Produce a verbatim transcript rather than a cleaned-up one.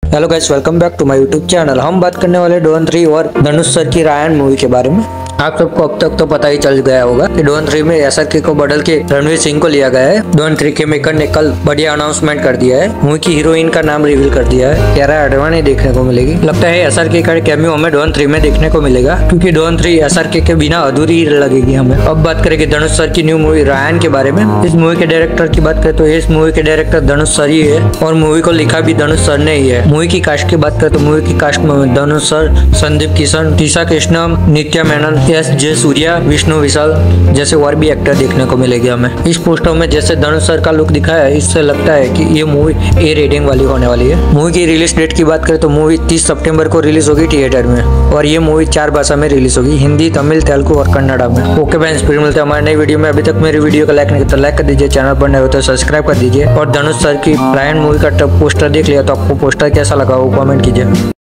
Hello guys, welcome back to my YouTube channel. हम बात करने वाले डॉन थ्री और धनुष सर की रायन मूवी के बारे में। आप सबको अब तक तो पता ही चल गया होगा कि डॉन थ्री में एस आर के को बदल के रणवीर सिंह को लिया गया है। डॉन थ्री के मेकर ने कल बढ़िया अनाउंसमेंट कर दिया है। मूवी की हीरोइन का नाम रिवील कर दिया है। कियारा आडवाणी देखने को मिलेगी। लगता है एस आर के का कैमियो हमें डॉन थ्री में देखने को मिलेगा, क्योंकि डॉन थ्री एस आर के के बिना अधूरी लगेगी हमें। अब बात करेंगे धनुष सर की न्यू मूवी रायन के बारे में। इस मूवी के डायरेक्टर की बात करें तो इस मूवी के डायरेक्टर धनुष सर ही है और मूवी को लिखा भी धनुष सर ने ही है। मूवी की कास्ट की बात करें तो मूवी की कास्ट में धनुष सर, संदीप किशन, टीसा कृष्णम, नित्या मेनन, एस जे सूर्या, विष्णु विशाल जैसे और भी एक्टर देखने को मिलेगी हमें। इस पोस्टर में जैसे धनुष सर का लुक दिखाया है, इससे लगता है कि ये मूवी ए रेटिंग वाली होने वाली है। मूवी की रिलीज डेट की बात करें तो मूवी तीस सितंबर को रिलीज होगी थिएटर में, और ये मूवी चार भाषा में रिलीज होगी, हिंदी, तमिल, तेलुगु और कन्नड़ा में। ओके फ्रेंड्स, फिर मिलते हैं हमारे नई वीडियो में। अभी तक मेरी वीडियो को लाइक नहीं किया तो लाइक कर दीजिए, चैनल पर नए हो तो सब्सक्राइब कर दीजिए। और धनुष सर की रायन मूवी का पोस्टर देख लिया तो आपको पोस्टर कैसा लगा वो कमेंट कीजिए।